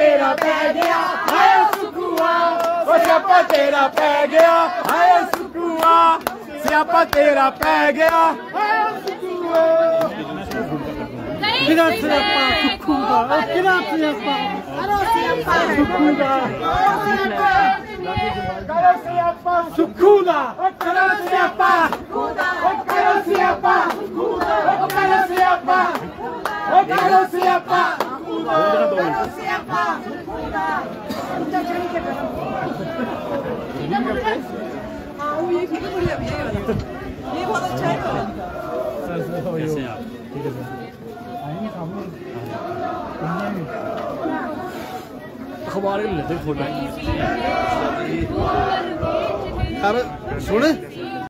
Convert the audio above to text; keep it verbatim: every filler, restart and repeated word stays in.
तेरा पै गया हाय सुखुआ, ओ स्यापा तेरा पै गया हाय सुखुआ, स्यापा तेरा पै गया हाय सुखुआ। किरा स्यापा सुखुआ, किरा स्यापा सुखुआ, करो स्यापा सुखुआ, करो स्यापा करो स्यापा करो स्यापा करो स्यापा हाँ वो ये ठीक है बढ़िया भैया ये वाला ये बहुत अच्छा है। कैसे आप ठीक है सर आएंगे सामने अखबार लेते फोटो यार सुन